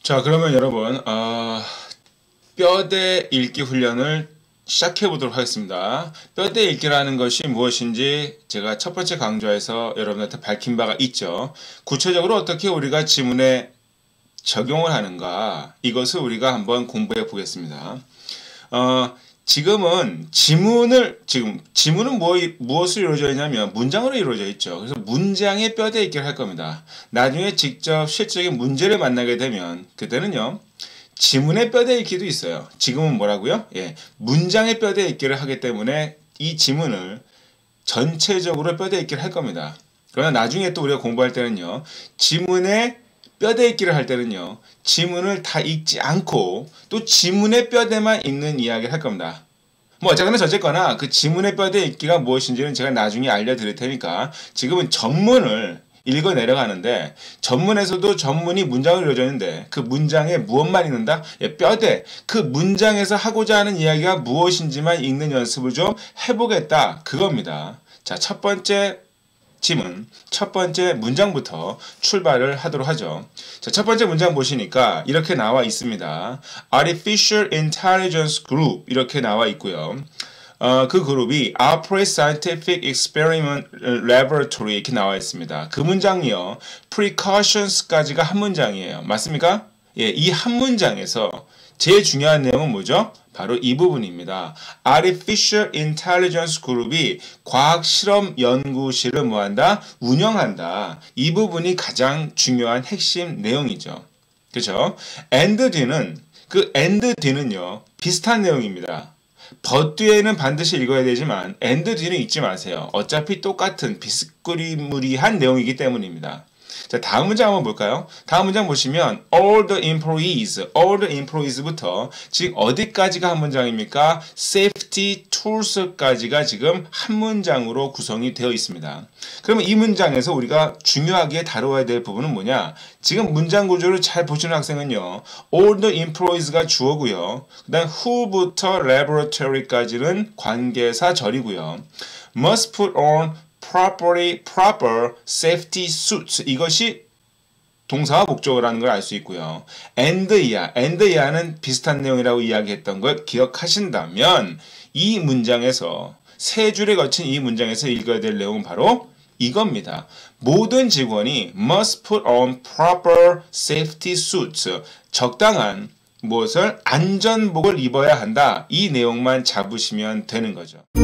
자, 그러면 여러분, 뼈대 읽기 훈련을 시작해 보도록 하겠습니다. 뼈대 읽기라는 것이 무엇인지 제가 첫 번째 강좌에서 여러분한테 밝힌 바가 있죠. 구체적으로 어떻게 우리가 지문에 적용을 하는가, 이것을 우리가 한번 공부해 보겠습니다. 지금은 지문은 무엇으로 이루어져 있냐면 문장으로 이루어져 있죠. 그래서 문장의 뼈대 읽기를 할 겁니다. 나중에 직접 실질적인 문제를 만나게 되면 그때는요, 지문의 뼈대 읽기도 있어요. 지금은 뭐라고요? 예, 문장의 뼈대 읽기를 하기 때문에 이 지문을 전체적으로 뼈대 읽기를 할 겁니다. 그러나 나중에 또 우리가 공부할 때는요, 지문의 뼈대 읽기를 할 때는요, 지문을 다 읽지 않고 또 지문의 뼈대만 읽는 이야기를 할 겁니다. 뭐 어쨌거나 저쨌거나 그 지문의 뼈대 읽기가 무엇인지는 제가 나중에 알려드릴 테니까 지금은 전문을 읽어 내려가는데, 전문에서도 전문이 문장을 이루어져 있는데 그 문장에 무엇만 읽는다? 예, 뼈대. 그 문장에서 하고자 하는 이야기가 무엇인지만 읽는 연습을 좀 해보겠다, 그겁니다. 자, 첫 번째 지문, 첫 번째 문장부터 출발을 하도록 하죠. 자, 첫 번째 문장 보시니까 이렇게 나와 있습니다. Artificial Intelligence Group 이렇게 나와 있고요. 그 그룹이 Operate Scientific Experiment Laboratory 이렇게 나와 있습니다. 그 문장이요, Precautions까지가 한 문장이에요. 맞습니까? 예, 이 한 문장에서 제일 중요한 내용은 뭐죠? 바로 이 부분입니다. Artificial Intelligence Group이 과학실험 연구실을 뭐한다? 운영한다. 이 부분이 가장 중요한 핵심 내용이죠. 그렇죠? and 뒤는, 그 and 뒤는요, 비슷한 내용입니다. but 뒤에는 반드시 읽어야 되지만 and 뒤는 잊지 마세요. 어차피 똑같은 비스무리한 내용이기 때문입니다. 자, 다음 문장 한번 볼까요? 다음 문장 보시면 all the employees부터 지금 어디까지가 한 문장입니까? safety tools까지가 지금 한 문장으로 구성이 되어 있습니다. 그러면 이 문장에서 우리가 중요하게 다루어야 될 부분은 뭐냐? 지금 문장 구조를 잘 보시는 학생은요, all the employees가 주어고요, 그 다음 who부터 laboratory까지는 관계사 절이고요, must put on proper safety suits, 이것이 동사와 목적어라는 걸 알 수 있고요. and야는 비슷한 내용이라고 이야기했던 걸 기억하신다면 이 문장에서 세 줄에 거친 이 문장에서 읽어야 될 내용은 바로 이겁니다. 모든 직원이 must put on proper safety suits, 적당한 무엇을 안전복을 입어야 한다. 이 내용만 잡으시면 되는 거죠.